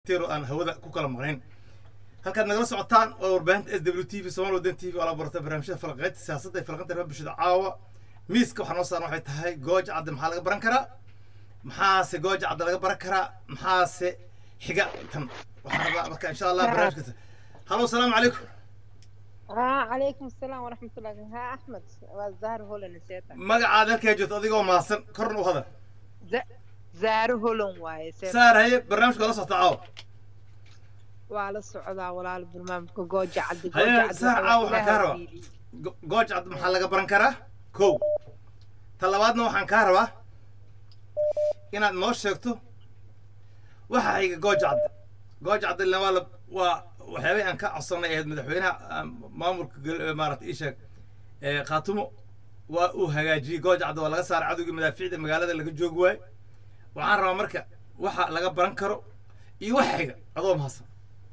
تيرو أنا هودا كوكلا مغنين هل كان نجلس عطان وربانت SWTV سومال ودن تي في على برتا برنامج فلقات سياسة فلقات رب بشد عاوة ميسك وحنوصل روح تهاي جوج عد محل برنكرة محاس جوج عد لقى بركرة محاس حاجة تم وحنا بقى إن شاء الله برنامج كذا هلو السلام عليكم. عليكم السلام ورحمة الله. ها أحمد والزهر هو اللي نسيته. ما عادك يا جوت أديكوا ماسن كرن وهذا. زهر هو لون واي. صار هي برنامج خلاص تعاو. وعلى الصعدة ولا على البرنامج جوج عد. هي صار عاو حكارة. جوج عد محل برنكرة كو. طلباتنا وحن كهربا. إن نوش شكتو. وحي جوج عد اللي والب وحبي أن كأصلنا إيه مدحوينها مامور مارت إيشك خاتمه وهجاجي جوج عد ولا صار عدو مدافع المجال اللي جوجوه وعن مركا وح لقى برنكرو يوحي عضوهم هصر.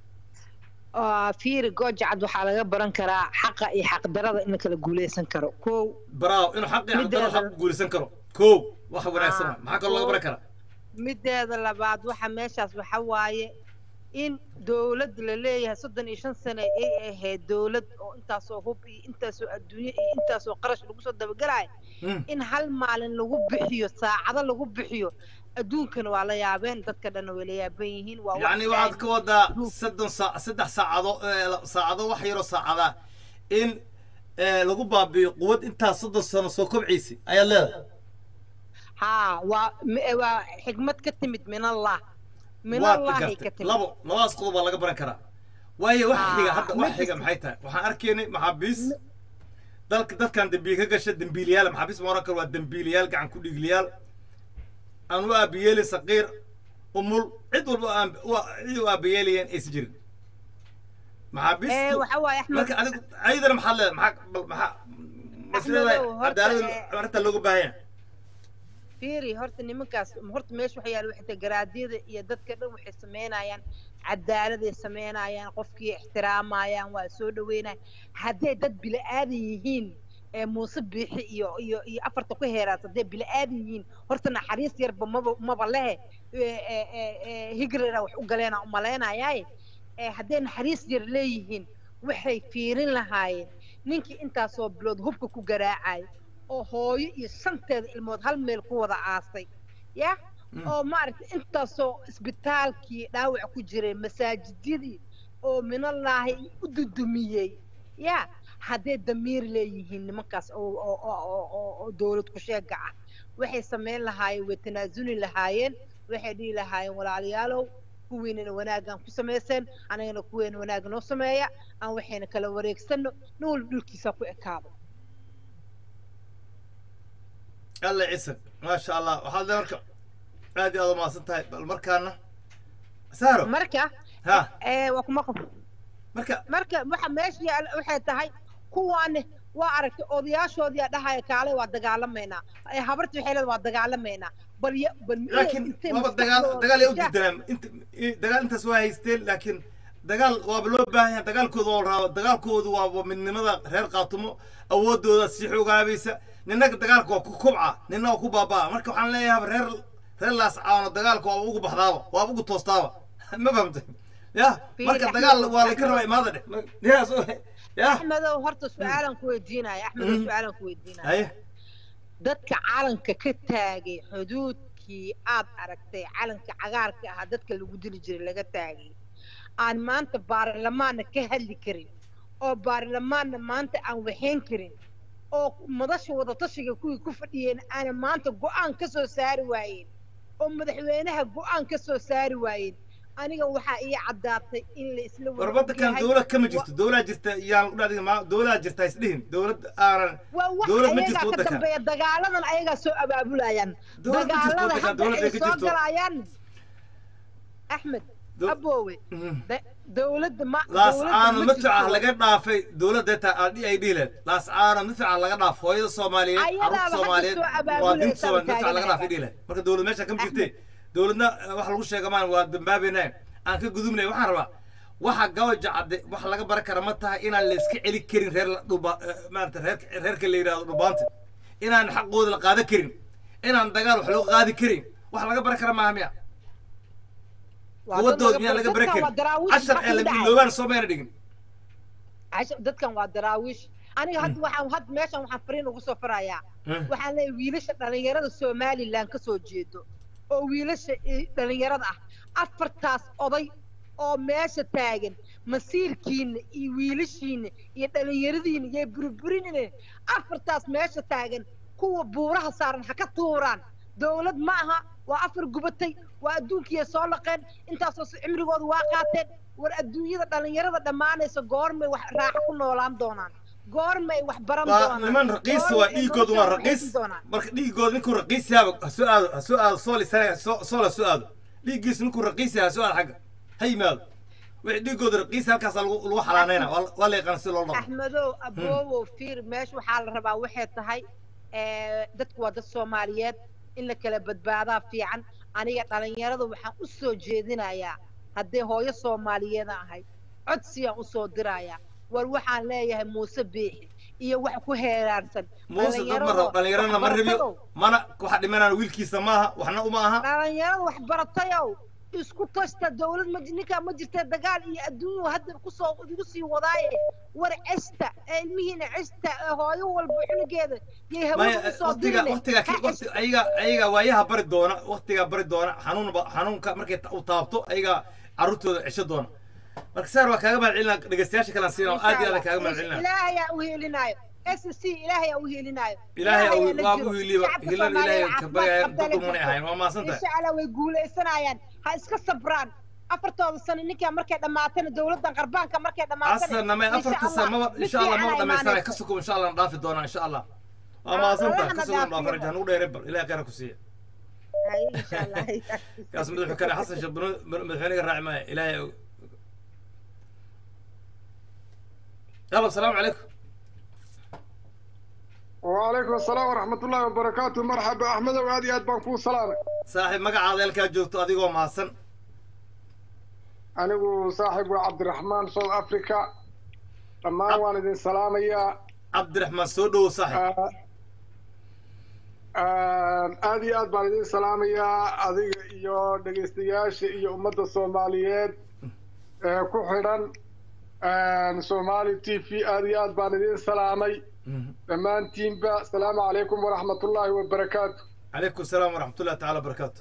في جوج عد وح لقى برنكرا حق حق درجة إنك الجولي سنكرو كو. براو إنه حق درجة حق جولي سنكرو كو واحد ولا يسمع معك الله بركرا. مدة هذا بعد وحماشة وحواي إن دولة لليه صدق إيشان سنة إيه دولة أنت سو هوبي أنت سو الدنيا أنت سو قرش لو صدق بقراي إن هالمال لو بحيو ساعة لو بحيو الدون كانوا على يابين تذكرنا ولا يابينهن يعني واحد كودا سدح ساعة وحيرو ساعة إن لو بقوة أنت صدق سنة سو كبعيسي أي الله ها وحكمة كتمت من الله من الله كتب لبا اسقط بالله قبرن كرا واي وحيغا حتى وحيغا محيتها waxaan arkaynay maxabiis dadkan dambiga ka gashay dambiiliyaal maxabiis Morocco waa dambiiliyaal gacan ku dhigliyaal aan waa biyeel saqiir umul cid walba aan waa biyeeliyan is jirin maxabiis waxa waay Axmed marka adigu aydan maxaa maslada cadaalad arrinta looga baahan فيري هرت نمكاس هرت مش وحيا الوحدة جرادية يدك كده وحسمينا يعني عدالة سمينا يعني قفكي احترام يعني وسود وينا هدي دد بالآديين مصبح يأفرت كهرات دد بالآديين هرتنا حريص يرب ما بالله هجر روح وقالنا أمالنا ياي هدينا حريص يرليهين وحي فيرين لهاي نينكي انت سو بلود هبك كو غراعاي oo hooyo iyo santeeda ilmood hal meel ku wada aastay ya oo maaragtay intaasoo isbitaalkii dhaawac ku jiray masaajidadii oo minallaahi u dudumiyey ya haddee damiir leeyihiin nimankaas oo dowlad ku sheega ah waxay samayn lahaayeen way tanaasuli lahaayeen waxay dhihi lahaayeen walaalayaalow kuwiinana wanaagaan ku samayseen anagana kuweena wanaag noo sameeya aan waxayna kala wareegsano nin walba dhulkiisa ku ekaado الله يعسك ما شاء الله وهذا مركب هذه هذا ما صنتها المركانة سارو مركا ها وكمقف مركا ماشي وحيت هاي كوانه وعرفت أودياش أوديا ده هاي كاله ودقالمينا هبرت في حيل ودقالمينا لكن ما دقال يودي دم أنت دقال أنت سواء يستيل لكن دقال وابلو باهي دقال كودو راو دقال كودو ومن ماذا غير قاطمه أودو السيحو قابيسه ninka dagaalku waa ku kubca ninna waa ku baabaa marka waxaan leeyahay reer laas caawno dagaalku waa ugu baxdaaba waa ugu toostaaba ma fahamtay ya marka dagaal waa la ka rabaa imaada ya axmedow horta su'aalan ku weydiinaya axmedow su'aalan ku weydiinaya dadka calanka ka taagay xuduudkii aad aragtay calanka cagaarka ah dadka lagu dili jiray laga taagay aan maanta baarlamaanka ka hadli karin oo baarlamaanka maanta aan waxeen karin oo madasha wada tashiga kuwii ku fadhiyeen aan maanta go'aan ka soo saari waayeen oo madaxweynaha go'aan ka soo saari waayeen aniga waxa ay cadaatay in la isla warbada kan dawlad kama jirto dawlad jirta yaan u dhaadin ma dawlad jirta isdhihin dawlad aanan dawlad ma jirto waddanka dagaaladan ayaga soo abaabulayaan dagaalada ay soo galayaan Axmed aboowe دولة ما لاس عانو مدفع لقى ضافي دولة دتا دي اي ديلت لاس عانو مدفع لقى ضاف هويدا الصوماليين عروض الصوماليين وادين سوى مدفع لقى ضافي ديلت marka dawlad meesha kam jirtay dawladna wax lagu sheega maan waa dambaabinay aan ka gudubnay waxaan rabaa waxa gawja cad wax laga bar kara ma tahay inaan la iska celi karin reer maanta reerka la yiraahdo dhubaanta inaan xaqooda la qaada karin inaan dagaal wax loo qaadi karin wax laga bar kara ma ahmiya قوتهم يا لقى بركن 10 ألف اللوان صومين دين dadkan waa daraawiish aniga had meeshan waxaan fariin ugu soo farayaa waxaan leeyahay wiilasha dhalinyarada Somaliland ka soo jeedo oo wiilasha dhalinyarada ah afartaas oday oo meesha taagan masiirkiina iyo wiilashiina iyo dhalinyaradiina iyo burburinina afartaas meesha taagan kuwa buuraha saaran ha ka tuuraan dawlad ma aha waa afar gubatay waa adduunkiya soo laqeen intaasoo cimrigooda waa qaateen war adduunyada dhalinyarada dhamaanaysa goormay wax raaxo ku noolaan doonaan goormay wax baran doonaan niman raqiis waa dhiigoodu waa raqiis marka dhiigooda ninkuu raqiis yahay su'aal su'aal dhiigiisu ninkuu raqiis yahay su'aal xagga haymaado wixii dhiigooda raqiis halkaas lagu xalaanayna waa la yaqaan si loo dhaqo axmedow aboowo fiir meesha waxaa la rabaa waxay tahay dadku waa dad Soomaaliyeed in la kala badbaadaa fiican aniga dhalinyarada waxaan u soo jeedinayaa haddii hooyo Soomaaliyeed ahay codsiyan u soo dirayaa war waxaan leeyahay Muuse Biixi iyo wax ku heeraarsan Muuse dhalinyarada ma rabiyo mana waxa dhimanaan wiilkiisa maaha waxna uma aha dhalinyarada wax baratayow isku tasta dawlad majninka ma jirta dagaal iyo adduunyo hadda ku soo ugu sii wadaaye war cesta ilmihiina cesta hooyo walba xunugeeda yey hawada soo diray waqtiga ayaga waayaha bari doona waqtiga bari doona xanuunka markay u taabto ayaga carruurtooda cisho doona marka saar waa kaaga mahadcelina dhageystayaasha kala siino aad iyo aad kaaga mahadcelina ilaahay yaa u heelinayo SSC ilaahay yaa u heelinayo ilaahay waa u heeliba hilan ilaahay ka bagay dadku mana ahayn waa maasanta insha Allah way guuleysanayaan ha iska sabraan afartooda sano ninka markay dhamaatana dawladdan qarbaanka markay dhamaatana asana ma afarta sano insha Allah ma dhameystaa ka suko insha Allah dhaafi doona insha Allah waa maasanta ka suko dhaafar jahan u dheerib ilaahay khayr ku siiyo insha Allah kaas madaxu kale xasan shabno madaxweynaha raacmay ilaahay يلا السلام عليكم وعليكم السلام ورحمة الله وبركاته مرحبا أحمد وعادي أدبانكو سلامة صاحب مقع ذلك جوتو أديقو ماسن أنا صاحب عبد الرحمن سود أفريكا لما والدين سلامة يا عبد الرحمن سودو صاحب أدي أدبانكو سلامة يا أديق إيو دقيستياش إيو أمد الصوماليات كوحيران Somali TV aad iyo aad baan idin salaamay dhammaantiinba asalaamu calaykum waraxmatullaahi wabarakaatu calaykum asalaam waraxmatullahi tacaala wabarakaatu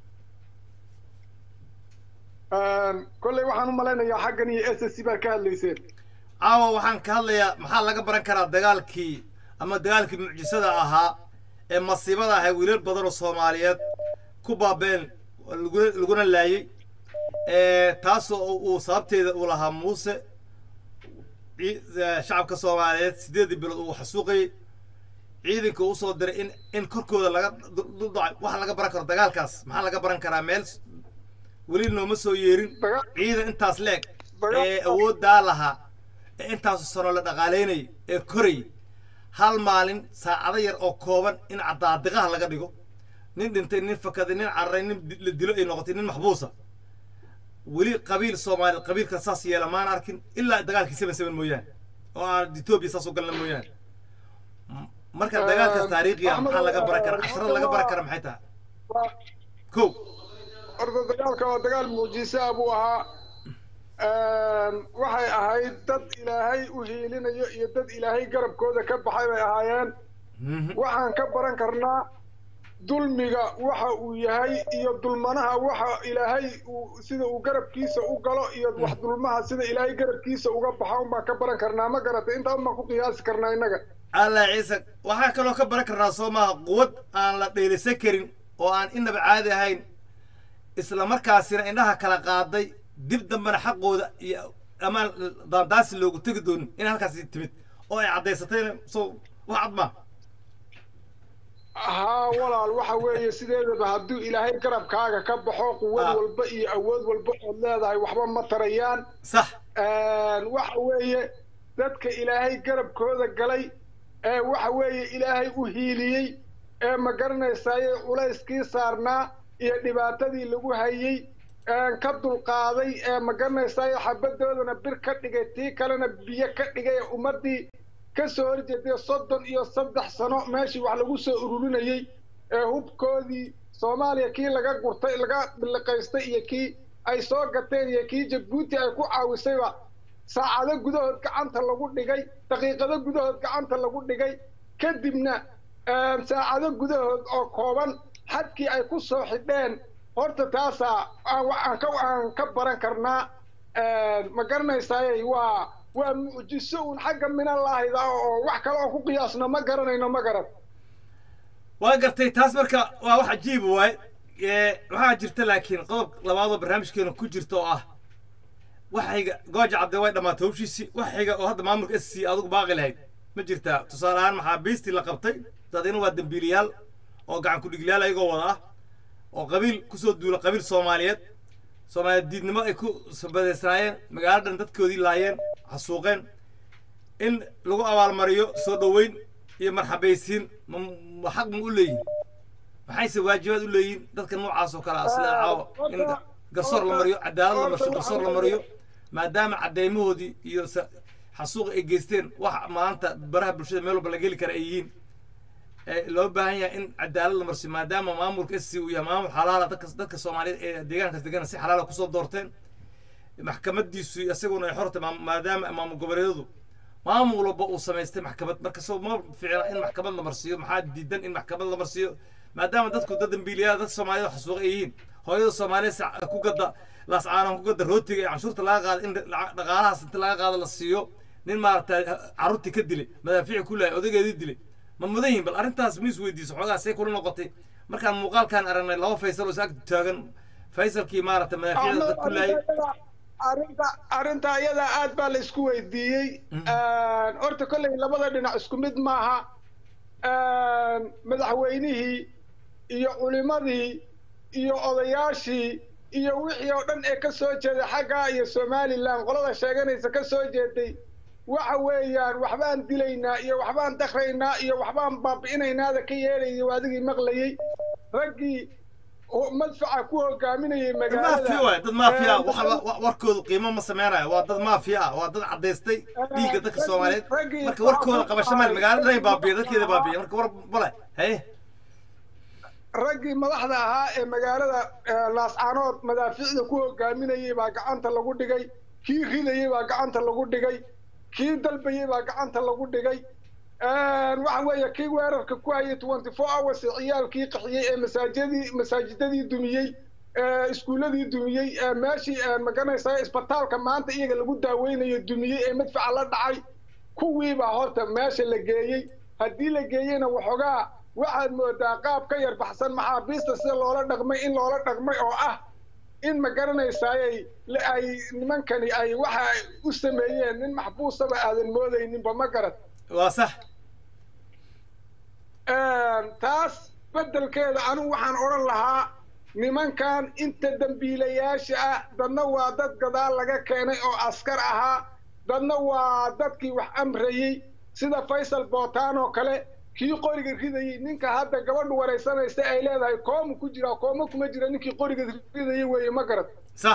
kolley waxaan u malaynayaa xaggan iyo SSC baa ka hadlayseen caawa waxaan ka hadlayaa maxaa laga baran karaa dagaalkii ama dagaalkii mucjisada ahaa ee masiibada ahaa wiilal badan oo Soomaaliyeed ku baabeen laguna laayay taasoo uu sababteeda u lahaa Muuse shacabka Soomaaliyeed 8 bilood uu xasuuqay ciidanka uu soo diray in korkooda laga wax laga baran karo dagaalkaas maxaa laga baran karaa meel wali nooma soo yeerin ciidan intaas leeg awoodda lahaa intaas sano la dhaqaaleynay koray hal maalin saacado yar oo kooban in cadaadiqaha laga dhigo nin dhintay nin fakaday nin carray nin la dilo ay noqotay nin maxbuusa ولي قبيل صومالي قبيل كساس يلا ما ناركن إلا دجال كسبن سبن مويان أو ديتوبي ساسو قلنا مويان مركز دجال كتاريخي محل لقى بركة 10 لقى بركة محيتها كو أرض دجال كدجال موجسة أبوها waxay ahayd dad ilaahay u hiilinayo iyo dad ilaahay garabkooda ka baxay bay ahaayeen waxaan ka baran karnaa dulmiga waxa uu yahay iyo dulmanaha waxa ilaahay sida uu garabkiisa u galo iyo wax dulmaha sida ilaahay garabkiisa uga baxo ma ka baran karnaa ma garatay inta ma ku qiyaasi karnaa inaga Allah ciise waxa kaloo ka baran karnaa Soomaa quwad aan la dheelisan karin oo aan inaba caadi ahayn isla markaasina indhaha kala qaaday dib dambana xaqooda iyo ama daandaas loogu tagi doon in halkaas timid oo ay cadeysatay soo waxad ma ها ولا waxa weeye sideedaba haduu ilaahay garabkaaga ka baxo quwad walba iyo awood walba oo leedahay waxba ma tarayaan sax waxa weeye dadka ilaahay garabkooda galay waxa weeye ilaahay u hiiliyay ma garanaysaa culayskii saarnaa iyo dhibaatadii lagu hayay ka dulqaaday ma garanaysaa xabadoodana bir ka dhigay tii kalena biyo ka dhigay ummadii kasoo horjeeday 33 sano meeshii wax lagu soo ururinayay hubkoodii Soomaaliya kii laga gurtay laga bilqaystay iyo kii ay soo gateen iyo kii Jabuuti ay ku caawisayba saacado gudahood gacanta lagu dhigay daqiiqado gudahood gacanta lagu dhigay kadibna saacado gudahood oo kooban xadkii ay ku soo xidheen horta taasa aan ka baran karnaa ma garanaysay waa mucjiso un xagga min allaahida oo wax kale oo ku qiyaasno ma garanayno ma garan waa gartay taas marka waa wax cajiib waay waxaa jirta laakiin qodob labaad oo barnaamijkeena ku jirta oo ah waxayga gooja cadde way dhamaatay hawshiisii waxayga oo hadda maamulka SC adigu baaqi lahayd ma jirtaa tusaale ahaan maxaabiistii la qabtay dadina waa dambiiliyaal oo gacan ku dhiglayaal ayagoo wada ah oo qabiil kusoo duula qabiil Soomaaliyeed diidnimo ay ku sabadeysnaayeen magaaladan dadkoodii laayeen xasuuqeen in lagu abaalmariyo soo dhaweyn iyo marxabaysiin xaq ma u leeyihin maxayse waajibaad u leeyihin dadka noocaas oo kale ah sida caawa in garsoor la mariyo cadaalad la marsho garsoor la mariyo maadaama cadeymahoodii iyo xasuuq ay geysteen wax maanta baraha bulshada meel walba la geli kara ay yihiin loo baahan yahay in cadaalad la marsiyo maadaama maamulka SC uu yahay maamul xalaala dadka Soomaaliyeed ee deegaankaas degan si xalaala ku soo doorteen maxkamadiisu isaguna ay xorta maadaama maamul goboleedyadu maamul walba uu sameystay maxkamad marka soo ma fiicna in maxkamad la marsiyo maxaa diidan in maxkamad la marsiyo maadaama dadku dad dambiiliyaal dad Soomaaliyeed xasuuq ay yihiin hooyada Soomaaliyeed ku gada laas aanan ku gada rootiga canshuurta laga qaado in dhaqaalahaas inta laga qaado la siiyo nin maartay caruurtii ka dilay madaafiic ku leeyahay odageedii dilay ma mudayin bal arintaas miis weydiiso xogaa say kula noqotay markaan muuqaalkan aragnay laba Faysal oo saag taagan Faysalkii maartay madaafiicda dad ku leeyahay arinta iyada aad baa la isku weydiiyey horta kolley labada dhinac isku mid maaha madaxweynihii iyo culimadii iyo odayaashii iyo wixii oo dhan ee ka soo jeeday xagga iyo Somaliland qolada sheeganaysa ka soo jeeday waxa weeyaan waxbaan dilaynaa iyo waxbaan dakhraynaa iyo waxbaan baabi'inaynaada ka yeelayay waadigii maqlayay raggii madfaca ku hogaaminayay magaalada dad maafiya warkooda qiimo ma sameeynayo waa dad maafiya waa dad cadeystay dhiigga dadka Soomaaliyeed marka warkooda qabasho meel magaalada ay baabi'iyay dadkeeda baabi'iyay marka war bale hay raggii madaxda ahaa ee magaalada laascaanood madaafiicda ku hogaaminayay baa gacanta lagu dhigay kii ridayay baa gacanta lagu dhigay kii dalbayay baa gacanta lagu dhigay waxa weeye kii weerarka ku hayay 24 hours ciyaalkii qaxiyay ee masaajidadii dumiyay iskuuladii dumiyay meeshii maganaysa isbitaalka maanta iyaga lagu daaweynayo dumiyay ee madfaca la dhacay kuwii baa horta meesha la geeyay haddii la geeyayna waxoogaa waxaad moodaa qaab ka yar baxsan maxaabiista sida loola dhaqmay in loola dhaqmay oo ah in ma garanaysaay ay nimankani ay waxa u sameeyeen nin maxbuusaba aadan moodayninba ma garad waa sax taas bedelkeeda anigu waxaan odhan lahaa nimankan inta dambiilayaasha ah dadna waa dad gadaal laga keenay oo askar ahaa dadna waa dadkii wax amrayey sida Faysal Bootaan oo kale kii qoriga ridayay ninka hadda gabadhu wareysanaysa ay leedahay koomo ku jira koomo kuma jira ninkii qoriga ridayay weeye ma garad sax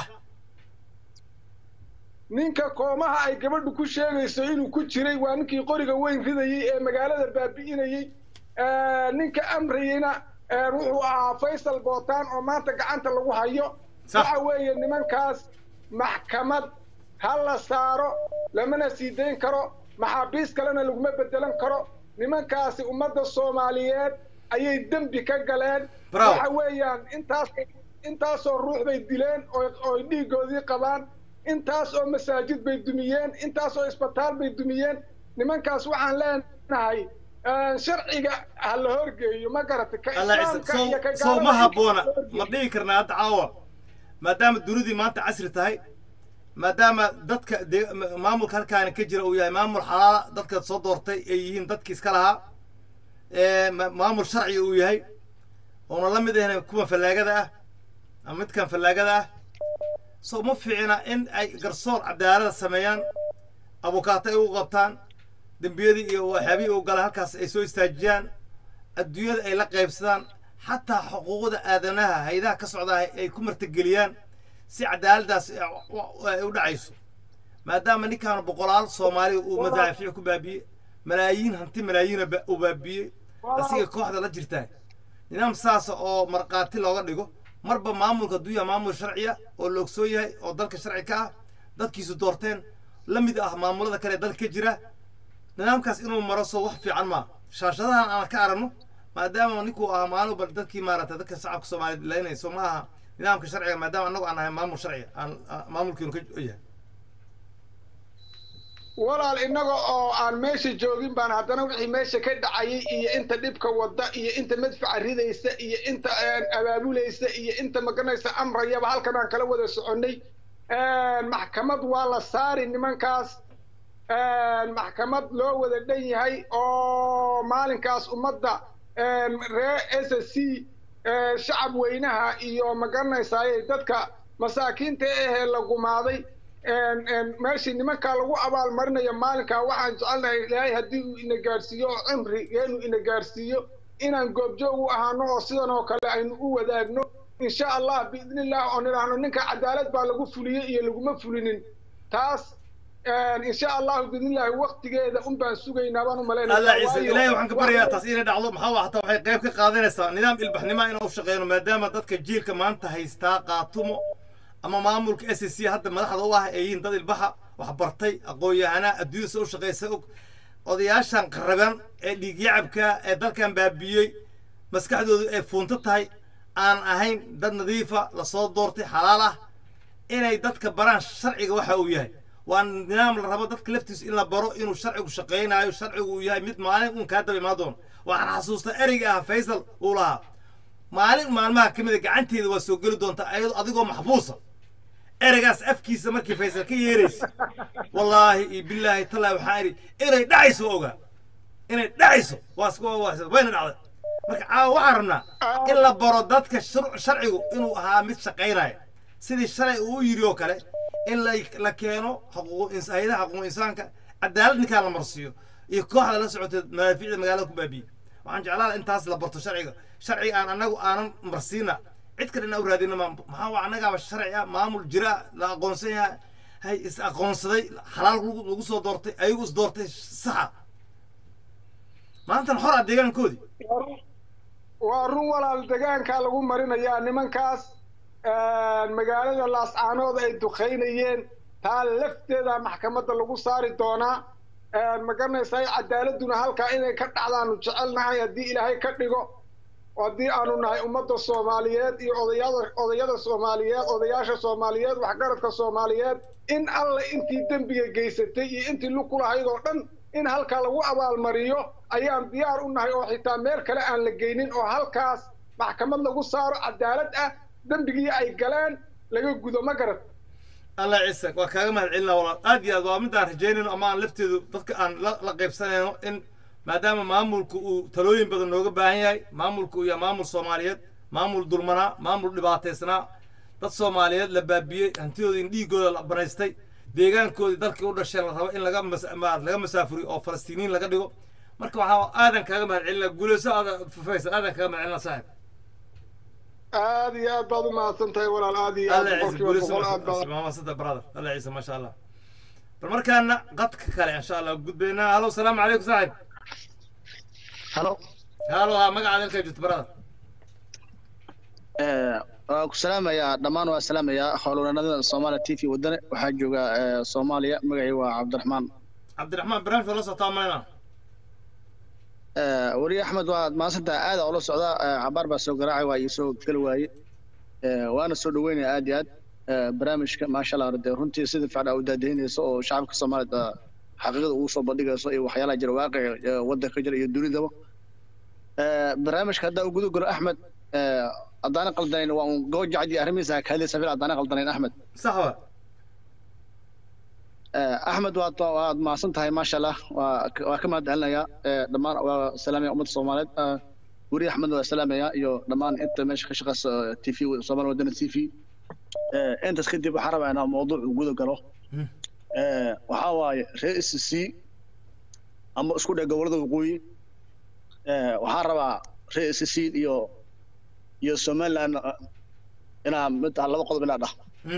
ninka koomaha ay gabadhu ku sheegayso inuu ku jiray waa ninkii qoriga weyn ridayay ee magaalada baabi'inayay ninka amrayna wuxuu ahaa Faysal Bootaan oo maanta gacanta lagu hayo waxa weeye nimankaas maxkamad hal la saaro lamana sii dayn karo maxaabiis kalena laguma bedelan karo nimankaasi ummadda Soomaaliyeed ayay dambi ka galeen waxa weeyaan intaasoo ruux bay dileen oo dhiigoodii qabaan intaas oo masaajid bay dumiyeen intaas oo isbitaal bay dumiyeen nimankaas waxaan leenahay sharciga hal horgeeyo ma garatay ka islaamka soo ma haboona ma dhigi karnaa hadda caawa maadaama dunidii maanta casri tahay maadaama dadka maamulka halkaan ka jira uu yahay maamul xalaala dadka soo doortay ay yihiin dadkii iska lahaa maamul sharci uu yahay oo la mid ah kuwa falaagada ah ama midkan falaagada ah soo ma fiicna in ay garsoor cadaalad sameeyaan abukaata ay u qabtaan dambiyadii iyo waxyaabihii u gala halkaas ay soo istaajiyaan adduunyada ay la qaybsadaan xataa xuquuqda aadanaha hay'adaha ka socda ay ku martigeliyaan si cadaaladaas u dhacayso maadaama ninkaan boqolaal Soomaali uu madaafiic ku baabiyay malaayiin hanti malaayiin u baabiyay asiga kooxda la jirtaa nidaam saas oo marqaati looga dhigo marba maamulka duya maamul sharciya oo la ogsoon yahay oo dalka sharci ka ah dadkiisu doorteen la mid ah maamulada kale dalka jira nidaamkaas inuu maro soo wax fiican ma shaashadahan aan ka aragno maadaama ninkuu ah maalmo bal dadkii maarata dadka shacabka Soomaaliyeed leeynayso ma aha nidaamka sharciga maadaama anagu aan ahay maamul sharci aan maamulkiinu ka yahay walaal inaga oo aan meesha joogin baan haddana wixii meesha ka dhacayay iyo inta dhibka wada iyo inta madfaca ridaysa iyo inta abaabulaysa iyo inta maganaysa amrayaba halkan aan kala wada soconay maxkamad waa la saari nimankaas maxkamad loo wada dhan yahay oo maalinkaas ummadda reer SSC shacab weynaha iyo maganaysa dadka masaakiinta ee la gumaaday ماشي نمك على وعبال مرنا يا مالك واحد جعلنا إلهي هدي إن جارسيو عمري يعني إن جارسيو إن نجوب جو وهانو صيانة وكلا إن هو ذاقنو إن شاء الله بإذن الله أن نحن نك عدالة بالغو فليه يلغو مفلين تاس إن شاء الله بإذن الله وقت جاي أم بنسوقي نبانو ملانا الله يعز إلهي وحن كبريا تصير دعوة محاوة حتى وحي قيب كقاضين نظام البحث ما إنه شغيره ما دام ضدك الجيل كمان تهيستاقاتمو أما مامورك SSC هذا ما لحظة الله أيين ضد البحر وحبرتي أقويا أنا أديو سو شقي سوق أضياشان قربان اللي يعبك دل كان بابيي مسكحدو فونتتهاي أن أهين ضد نظيفة لصوت دورتي حلالة إني ضد كبران شرعي وحا وياي وأن نظام الرباط ضد كلفتس إلا برو إنه شرعي وشقينا أيو شرعي وياي ميت معالي ونكادب بمادون وأنا حسوستا إريقها فيصل ولها معالي ما كمدك عنتي ذو سوقلو دونتا أيضا أضيقو محبوسة eragaas afkiisa markii Faysal ka yeereys wallahi billahi tala waxaari inay dhacayso oga inay dhacayso waasku wayna dhacday marka waxaan rabnaa in la baro dadka sharcigu inuu ahaa mid shaqeynaya sidii shalay uu yiri oo kale in la keeno xuquuq insaanka cadaalad ninka la marsiyo iyo kooxda la socotay madaafiicda magaalada ku baabiye waxaan jeclaa intaas la barto sharci aan anagu aanan marsiina عد كنا أورادين ما هو عنك على الشرع معمول جراء لا قنصية هاي قنصي حلال وجوز دورتي أيوز دورتي صح ما أنت الحرة ديجان كودي وارو ولا الدجان كالو مرينا يعني من كاس المجال اللاس عنود الدخينيين تالفت ذا محكمة اللي صار الدونا المجال يساي عدالة دون هالكائن كت على نجعلنا يدي إلى هاي كتنجو ودي أنا نهاي أمة الصوماليات أضياد الصوماليات أضياش الصوماليات وحجرة الصوماليات إن الله أنت تنبيه جيستي أنت لو كل هاي قطن إن هالكلام أبا المريو أيام ديار نهاي أو حتى مير كلا أن لجينين أو هالكاس محكمة لو صار عدالة دنبيه أي كلام لقوا جذو مجرد الله يعزك وكلام العلة والله أدي أضوام دار جينين أمان لفتي ضدك أن لقيب سنة إن ما دام مامولكو تلوين بدن نوجا باهي مامولكو يا مامول صوماليات مامول دولمنا مامول لبعتيسنا dad Soomaaliyeed la baabiyay hantidoodii dhiigooda la banaystay deegaankoodii dalkii u dhashay la rabo in laga masaafuriyo oo Falastiiniin laga dhigo marka waxa aadan kaaga mahadcelina guulayso Faysal aadan kaaga mahadcelina saaxiib aad iyo aad baad u mahadsantahay walaal aad iyo aad ma sida brother Allah ciise ma sha Allah bal markaana qadka kale insha Allah gudbeynaa halo salaamu calaykum saaxiib halo magacaada ka jirto brother السلام يا دمان والسلام يا خلونا الصومالي تي في ودنا وحجوجا صوماليا مجيء وعبد الرحمن بران فلوس طامنا وري أحمد ما صدق هذا والله سعدا عبار بس وقراعي ويسوق كل واي وأنا سودويني عاديات برامج ما شاء الله رد رنتي سيد فعل أودادين يسوق شعبك الصومالي حقيقة وصل بديك يسوق وحياة جر واقع ودك جر يدوري ده برامج كذا وجوده قر أحمد أدانا قلدين وجوج عادي أرميزها كهذه سفير أدانا قلدين أحمد صح أحمد واد ما صنتها ما شاء الله وكما دهلنا يا دمان وسلام يا أمة الصومالية وري أحمد وسلام يا يو دمان أنت ماشي خشخص تي في صومال ودنا تي في أنت سكتي بحرب أنا موضوع وجوده قالوا وحاول رئيس السي أما أسكت جوالده وقوي وحارب رئيس السي يو سومال أنا متى الله قد بناده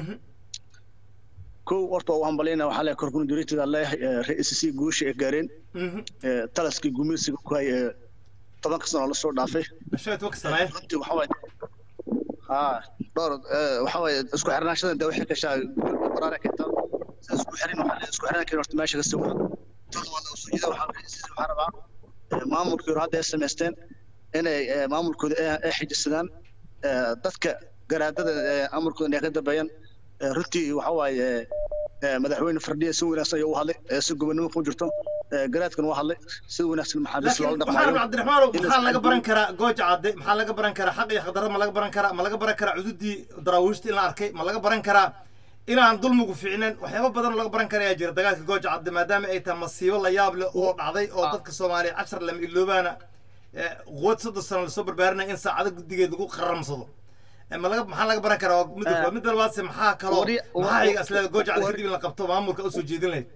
كو ورطة وهمبلينا وحالة كركون دوريتي الله رئيس السي جوش إجارين تلاسكي جوميسي كوي طبعا قصنا على الصور دافع شوية وقت صراحة دور وحوي اسكو حرنا شدن ده وحي كشا قرار كنت اسكو حرين وحنا اسكو حرنا كي ورت ماشي كسو تول ولا سجيده waxa xaraba maamulkooda hadda sameysteen inay maamulkooda ay xijisadaan dadka garaadada amarkooda inay ka dambeeyaan runtii waxa waaye madaxweyne Fardhiye si wanaagsan ayuu u hadlay si gobonimo ku jirto garaadkan waa hadlay si wanaagsan maxaabiis loo dhaqmayo Cabdiraxmaan maxaa laga baran karaa gooja cadde maxaa laga baran karaa xaq iyo xaqdarro ma laga baran karaa ma laga baran karaa cududii daraawiishta in la arkay ma laga baran karaa inaan dulmigu fiicneen waxyaabo badan laga baran karayaa jira dagaalka gooja cadde maadaama ay tahay masiibo la yaab leh oo dhacday oo dadka Soomaaliya 10 lama iloobaana quwad 3 sano la soo barbaarinay in saacado gudigeed lagu qaramsado maxaa laga baran karaa mid labaad maxaa kaloo maxaa ay asla gooja cadde kadib in la qabto maamulka u soo jeedin lahayd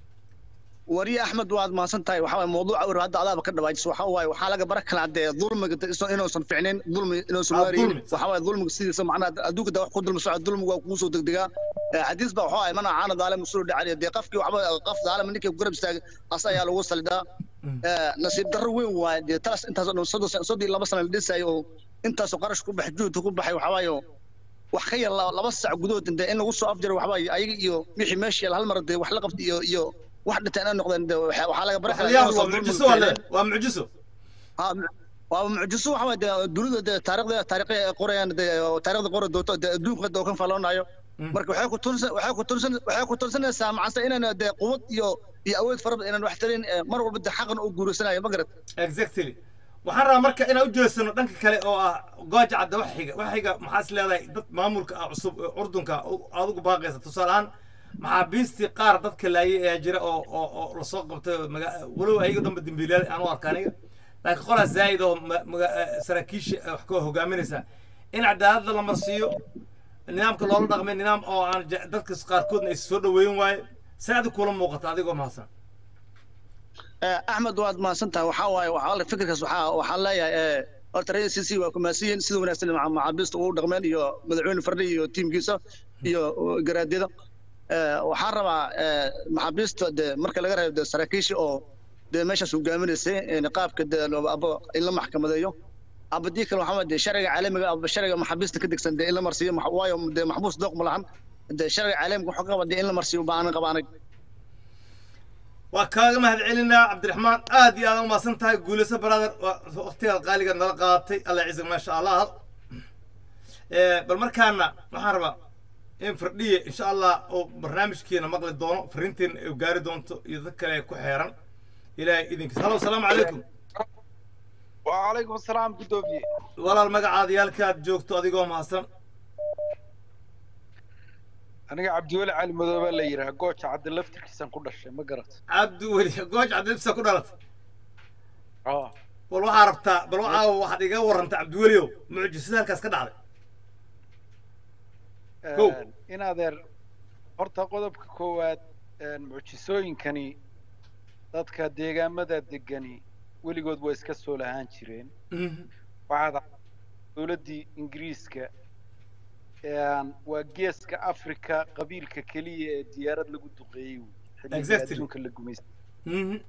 وري احمد واد ما سنتاي waxa موضوع ور هذا عذاب ka dhawaajis waxa waxa laga baran kala cadeey dulmiga inuu san fiicneen dulmi inuu soo wareeyay waxa dulmiga sidiisa macna aduuga wax ku dulmi socod dulmiga waa ku soo degdega xadiis ba waxa mana caana daalim soo dhacay de qafkii waxa qaf daalim ninkii garab istaagay asaya lagu saldaa nasiib darro weyn waa de taas intaas oo soo 2 sano la dhisay oo intaas oo qarash ku baxay juud ku baxay waxa waayo wax ka yar 2 saac gudood inta in lagu soo afjaro waxa ayaga iyo wixii meeshii hal mar de wax la qabtay iyo واحدة أنا نقدر وحلا بركة معجزة ولا ومعجزة ومعجزة واحد دولة تاريخ قريان تاريخ قرى دوم قد كان فلان أيوه بركة وحياكو تونسنا سامع سينا ده قوة يو أول فرض إن نحترين مرة بدي حقن أقول سنة يا مقرد exactly وحرة مركة أنا أوجه سنة دنك كله أو قاج عد وحيجا محاسل هذا مامورك عصب أردن كأذوق باقي تصالان maxaabiistii qaar dadka laayay ee jira oo la soo qabtay walow ayaga dhanba dambiilayaal aan u arkaaniga laakiin qola zaid oo saraakiisha wax ka hogaaminaysa in cadaaladda la marsiiyo nidaamka loola dhaqmay nidaam oo aan dadka qaarkoodna is soo dhaweyn waaye saad kula muuqata adigoo mahadsan axmed waad mahadsantahay waxaa waaye waxaa la fikirkaas waxaa leeyahay horta ra'iisul waa kumaasiin sida wanaagsan maxaabiista uu dhaqmeen iyo madaxweyne Fardhiye iyo tiimkiisa iyo garaadada waxaan rabaa maxaabiista marka laga reebo saraakiisha oo meeshaas hogaaminaysay qaabka in la maxkamadeeyo abadii kale waxaa sharciga caalamiga ah sharciga maxaabiista ka degsan in la marsiiyo waayo maxbuus dooq ma lahan sharciga caalamiga wuxuu qabaa in la marsiiyo baan qabaanay waa kaaga mahad celinaa Cabdiraxmaan aad iyo aad u maasan tahay guulayso brother waqtiga qaaliga nala qaadatay Allah ciise ma sha Allah bal markaana waxaan rabaa in Fardhiye insha Allah oo barnaamijkeena maqli doono fariinteen ay gaari doonto iyo dad kale ku xeeran ilaahay idinkiisa hallo salaamu calaykum wa calaykum asalaam gudoomiye walaal magacaada yaalkaad joogto adigoo mahadsan aniga Cabdiweli Cali Madoobe la yiraahdo gooja cadde laftirkiisan ku dhashay ma garat Cabdiweli gooja cadde laftirkiisan ku dhalatay wal waxa rabtaa bal waxaad iga warantay Cabdiweli mucjisada halkaas ka dhacday in adeer horta qodobka koowaad mucjisooyinkani dadka deegaamada degani weligood way iska soo lahaan jireen waxaad dowladdii Ingiriiska waa geeska Afrika qabiilka kaliya ee diyaarad lagu duqeeyay xilliga adduunka la gumaystay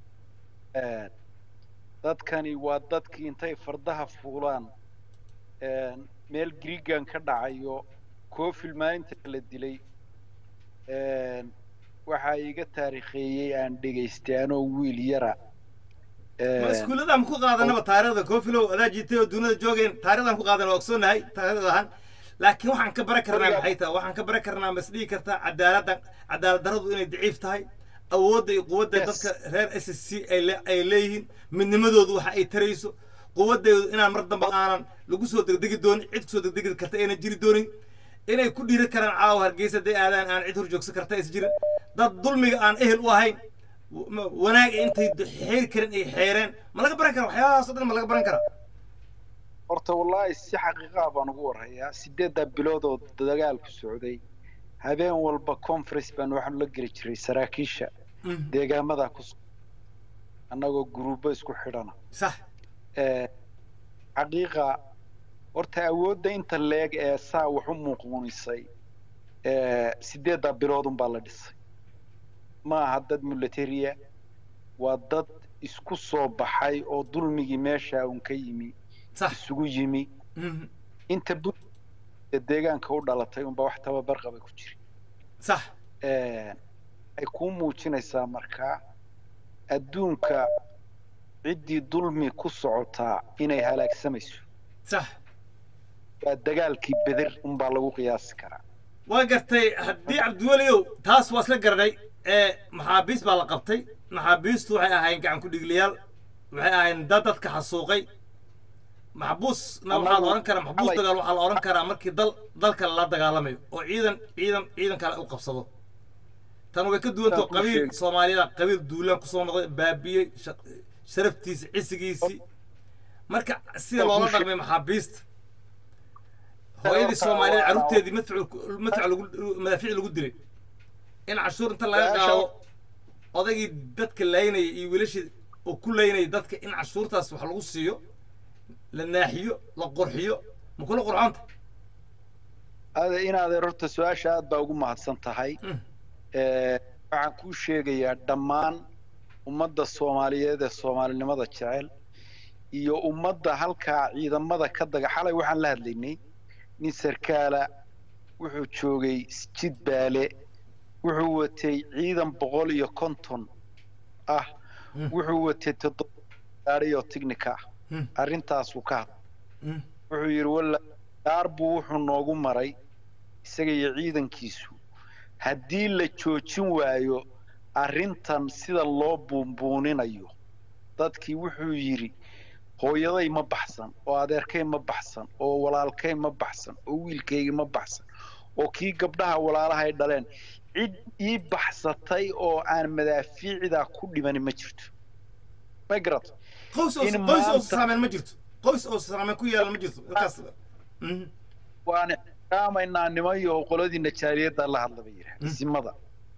dadkani waa dadkii intay fardaha fuulaan meel Griigan ka dhacayo كوفيل ما أنت اللي دلي وحاجة تاريخية عن دقيستانو ويل يرى مسكول هذا مكو قاعدنا بتاريخ كوفيلو هذا جيتي ودون الجوجين تاريخ مكو قاعدنا وقصون هاي تاريخ هان لكن وحن كبر كرنا بحيته وحن كبر كرنا مسلي كرتا عدالة درض إني ضعيف تاي أود قوة دتك غير SSC أي لين من نمدود وح أي تريسو قوة إن مرضى بقانا لقصو دقيق دون عد قصو دقيق كرتا إن جري دوني inay ku dhiiri karaan caawa hargeysa day aadaan aan cid horjoogsan karta is jirin dad dulmiga aan ehel u ahayn wanaag intay xeer karin ay xeereen ma laga baran karo waxyaalahaas oo dhan ma laga baran karaa horta wallahi si xaqiiqa baan ugu warayaa 8 bilood oo dagaal ku socday habeen walba conference baan waxaan la geli jiray saraakiisha deegaamada ku annagoo gruubo isku xidhana sax xaqiiqa horta awoodda inta leeg ee saa wax u muuqmuunisay 8 bilood baa la dhisay ma aha dad militariya waa dad isku soo baxay oo dulmigii meesha uu ka yimi isugu yimi inta deegaanka u dhalatay unba wax tababar qaba ku jira صح ay ku muujinaysaa markaa adduunka ciddii dulmi ku socotaa inay halaagsamayso صح waa dagaalkii bedir unbaa lagu qiyaasi karaa وقرتي هدي عبد الوليو تاس وصل قرني محابيس بالقبتي محابيس توحي أهين كعن كل دجليال وحي أهين دادت كحسوقي محبوس نوحى الأوران كرا محبوس دجال وحى الأوران كرا مركي ضل كلا دجالمي وعيدا كلا أوقف تنو بكدو أنتو قبيل صوماليا قبيل دولان كصوم بابي شرفتيس عسقيسي مركا سير الأوران رقم محابيست هوايدي الصومالية عروتي مدفع مدافع لو قدري إن عشور أنت لا قاو أضيق دتك الليني يولش وكل ليني دتك إن عشور تصبح الغصيو للناحية للقرحية مكون قرعانت هذا إن هذا رحت سؤال شاد بقول ما هتصنت هاي عن كل شيء يا دمان ومدة الصومالية ده الصومالي ماذا تشعل يو ومدة هالك إذا ماذا كذا حلا وحن لا هدلني nin sarkaala wuxuu joogay Sijid Baale wuxuu watay ciidan 150 ah wuxuu watay 7 gaariyo tiknika arintaas uu ka wuxuu yiri walla darbu wuxuu noogu maray isaga iyo ciidankiisu haddii la joojin waayo arintan sida loo buunbuuninayo dadkii wuxuu yiri hooyaday ma baxsan oo adeerkay ma baxsan oo walaalkay ma baxsan oo wiilkayga ma baxsan oo kii gabdhaha walaalaha ay dhaleen cid ii baxsatay oo aan madaafiicda ku dhiman ma jirto ma garad qoys oo saameyn ma jirto qoys oo saameyn ku yeelan ma jirto kaas waan qaamayna nimayo qoladii najaaliyada la hadlaba yiraahdo simada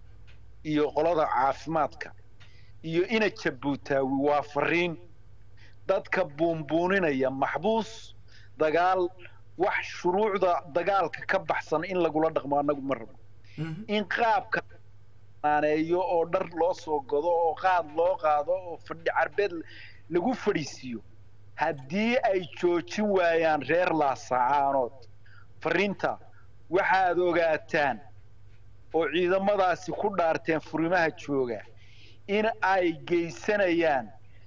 iyo qolada caafimaadka iyo ina Jabuutaawi waa fariin dadka buunbuuninaya maxbuus dagaal wax shuruucda dagaalka ka baxsan in lagu la dhaqmo anagu ma rabo in qaabka aaneeyo oo dhar loo soo gado oo qaad loo qaado oo fadhi carbeed lagu fadhiisiyo haddii ay joojin waayaan reer laasacaanood fariinta waxaad ogaataan oo ciidamadaasi ku dhaarteen furimaha jooga in ay geysanayaan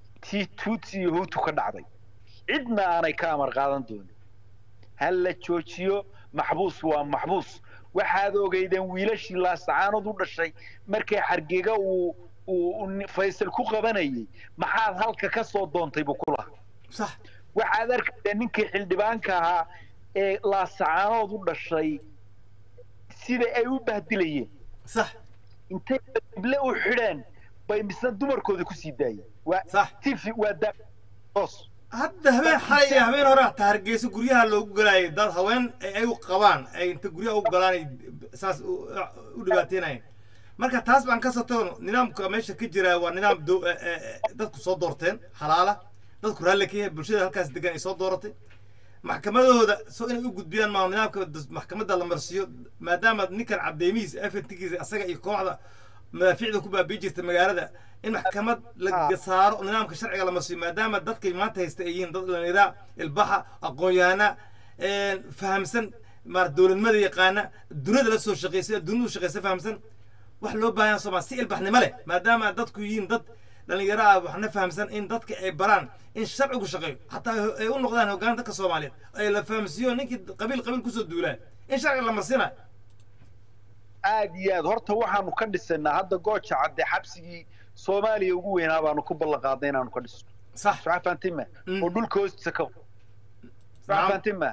Tutsi Hutu ka dhacday cidna aanay ka amar qaadan doonin hal la joojiyo maxbuus waa maxbuus waxaad ogeydeen wiilashii laasacaanood u dhashay markay xargega uu Faysal ku qabanayay maxaad halka ka soo doontay buu ku lahaa صح waxaad arkaysaa ninkii xildhibaanka ahaa ee laasacaanood u dhashay sida ay u bahdilayeen صح intay dible u xidheen bay misna dumarkooda ku sii daayeen صح تيفي ودا بص هذا هبين حالي هبين ورا تهرجيس قريها لو قلاي دار هوين أي قبان أي أنت قريها وقلاني أساس ودباتينين مركز تاس بان كسرتون نظام كمشي كجرا ونظام دو دتك صوت دورتين حلالة دتك رالك هي برشة هالكاس دقان صوت دورتين محكمة هذا سو إنه يوجد بيان مع نظام محكمة الله مرسيو ما دام نكر عبديميز أفتكيز أسرع يقوم على ما في عندكم بقى بيجي المجال إن محكمة للقصار ونظام كشرعي على مصر ما دام الضغط ما تهستئين ضد النظام البحر أقويانا فهمسن مار دول المدى يقانا الدنيا لسه شقيسة الدنيا شقيسة فهمسن وحلو بيان صباح سئل بحنا ملأ ما دام الضغط كويين ضد لأن يرى وحنا فهمسن إن ضغط عباران إن الشرع وشقي حتى يقول نقدان هو كان ضغط الصومالي أي لا فهمسيون نك قبيل كوسو الدولة إن شرع لما صينا aad horta waxaanu ka dhisnaa hadda goocha cadde xabsigii Soomaaliya ugu weynaa baanu ku ballan qaaday inaanu ka dhisno صح faantima oo dhulka hoostiisa ka faantima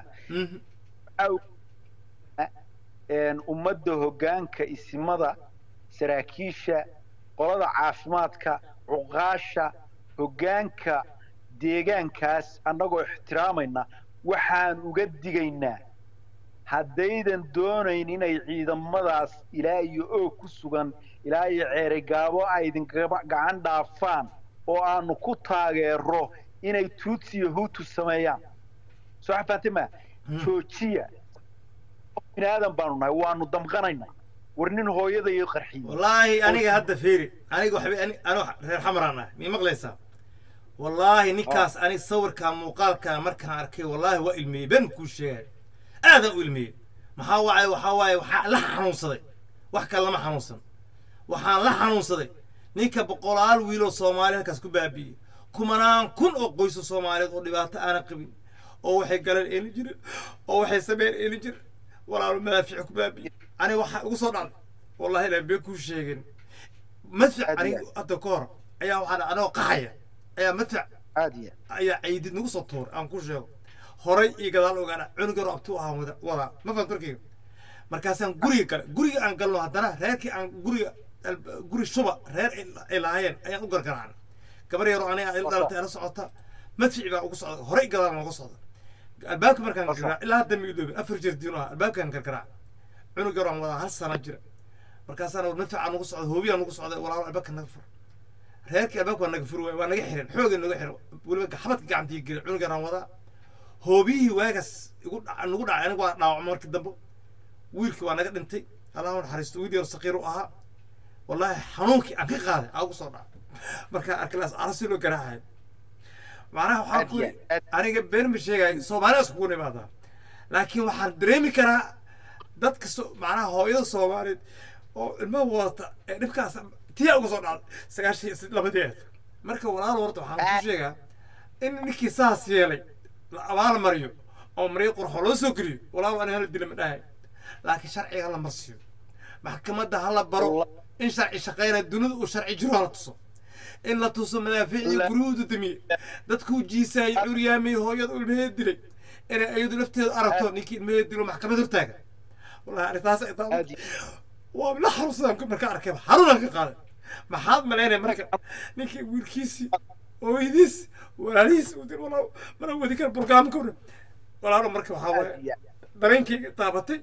ummadda hoggaanka isimada saraakiisha qolada caafimaadka cuqaasha hoggaanka deegaankaas annagoo ixtiraamayna waxaan uga digaynaa haddaydan doonayn inay ciidamadaas ilaa iyo oog ku sugan ilaa iyo ceerigaabo ay idin gacan dhaafaan oo aanu ku taageero inay Tutsi iyo Hutu sameeyaan soo xafatima joojiya inaadan baanu nahay waanu damqanaynaa warnin hooyada iyo qarxiin wallaahi aniga hadda fiiri aniga waxba ana reer xamraana mi maqlaysaa wallaahi ninkaas ani sawirka muuqaalka markaan arkay wallaahi waa ilmiyey ben ku sheegay هذا علمي maxaa waaye waxaa la xanuunsaday wax kale lama xanuunsan waxaan la xanuunsaday ninka boqolaal wiiloo soomaali halkaas ku baabi'iyey kumanaan kun oo qoysa soomaaliyeed oo dhibaato aanan qabin oo waxay galeen eeli jirin oo waxay sameyn eeli jirin walaalo madaafiic ku baabi'iyey aniga waxaa ugu soo dhacday wallahi ilaa been kuu sheegin madfac aniga hadda ka hor ayaa waxaa anagoo qaxaya ayaa madfac ayaa ciidid nagu soo tuuray aan ku sheego horay iyo gadaal ogaana cunuga roobtu ahaan wadaa ma faham korkeyga markaasaan guriga gale guriga aan galno haddana reerkii aan guri shuba reer ay lahaayeen ayaan u gargaraacna gabar yaroo aniga ay dhalatay ala socota madfici baa ugu socda horay gadaal nooga socda albaabka markaan gargaraac ilaa hadda miidoobe 4 jeer diino ah albaabkaan gargaraac cunug yaroo aan wadaa 1 sano jira markaasaan madfaca nagu socda hoobiyaa nagu socda walaalo albaabka naga fur reerkii albaabka waa naga fur waa naga xiran xoogay naga xiran weliba xabadka gacantii geli cunug yaraan wadaa hoobiyihii waagaas nagu dhacay aniga waa dhaawacmo markii dambe wiilkii waa naga dhintay allah naxariisto wiil yar saqiir u ahaa wallahi xanuunkii aan ka qaaday aa ugu soo dhacay markaa arkilaas arasi loo garaacayo macnaha waxaa ku aniga been ma sheegay soomaaliya iskugu nimaadaa laakiin waxaan dareemi karaa dadka macnaha hooyada soomaaliyeed oo ilmaha wadata ee dhibkaas tiyaa uga soo dhacday 92 marka walaalo horta waxaan ku sheegaa in ninkii saas yeelay la abaal mariyo oo mariyo qurxo loo soo geliyo walaalo aniga hal dil ma dhahay laakiin sharciga la marsiyo maxkamadda hala baro in sharci shaqeynaa dunida uu sharci jiro la tuso in la tuso madaafiicii guruudu damiye dadku jiisay curyaamay hooyada ilmaheed dilay inay ayadu lafteedu aragto ninkii ilmaheed dilo maxkamad hortaaga wallahi arrintaas ay tahay waa la xaruusan marka arkay xaruna ka qaaday maxaad maleynay marka ninkii wiilkiisi ooydiis walaalihiis uu dir walaal mana wadi kar barnaamijka walaalo marka waxa waaye dareenkayga taabatay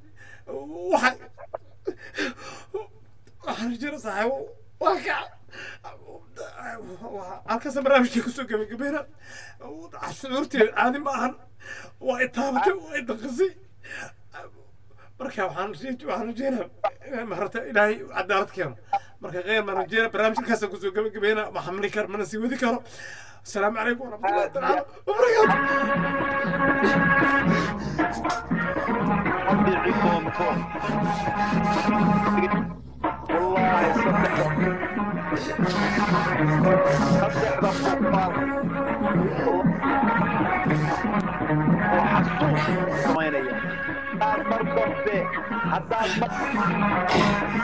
waxaan jira saaxiibo waa halkaas barnaamijkii kusoo gabagabeena shucuurteeda caadi ma ahan waa itaabatay waa idaqisay marka waxaan rajeynaa inaan maharata ilaahay cadaalad keeno marka غير ما رجينا برنامج كاسة كوزو قبينا ما حملي كار ما نسوي ذي كارو السلام عليكم ورحمة الله تعالى وبركاته والله صدق